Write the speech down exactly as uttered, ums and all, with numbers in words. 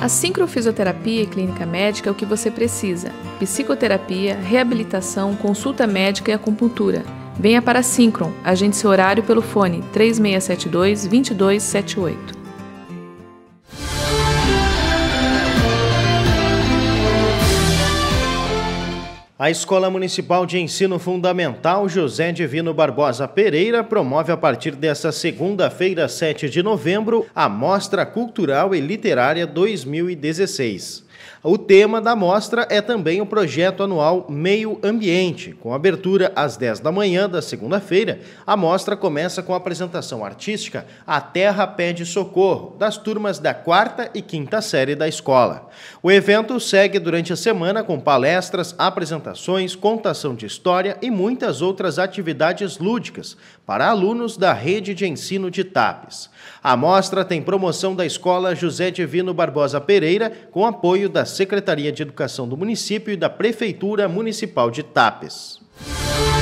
A sincrofisioterapia e clínica médica é o que você precisa. Psicoterapia, reabilitação, consulta médica e acupuntura. Venha para a Síncron. Agende seu horário pelo fone três seis sete dois, dois dois sete oito. A Escola Municipal de Ensino Fundamental José Divino Barbosa Pereira promove a partir desta segunda-feira, sete de novembro, a Mostra Cultural e Literária dois mil e dezesseis. O tema da mostra é também o projeto anual Meio Ambiente. Com abertura às dez da manhã da segunda-feira, a mostra começa com a apresentação artística A Terra Pede Socorro, das turmas da quarta e quinta série da escola. O evento segue durante a semana com palestras, apresentações, contação de história e muitas outras atividades lúdicas para alunos da rede de ensino de Tapes. A mostra tem promoção da Escola José Divino Barbosa Pereira, com apoio da Secretaria de Educação do município e da Prefeitura Municipal de Tapes.